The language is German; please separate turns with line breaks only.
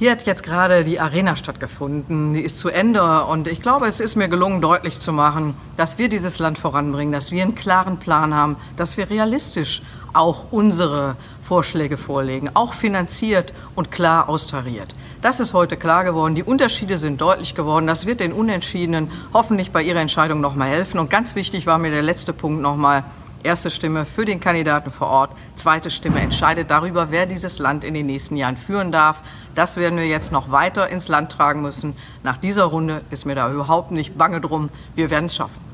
Hier hat jetzt gerade die Arena stattgefunden, die ist zu Ende und ich glaube, es ist mir gelungen, deutlich zu machen, dass wir dieses Land voranbringen, dass wir einen klaren Plan haben, dass wir realistisch auch unsere Vorschläge vorlegen, auch finanziert und klar austariert. Das ist heute klar geworden, die Unterschiede sind deutlich geworden, das wird den Unentschiedenen hoffentlich bei ihrer Entscheidung noch mal helfen und ganz wichtig war mir der letzte Punkt noch mal. Erste Stimme für den Kandidaten vor Ort, zweite Stimme entscheidet darüber, wer dieses Land in den nächsten Jahren führen darf. Das werden wir jetzt noch weiter ins Land tragen müssen. Nach dieser Runde ist mir da überhaupt nicht bange drum. Wir werden es schaffen.